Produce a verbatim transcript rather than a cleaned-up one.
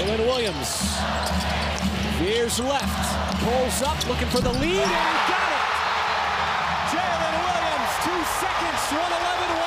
Jalen Williams veers left, pulls up, looking for the lead, and he got it! Jalen Williams, two seconds, one eleven.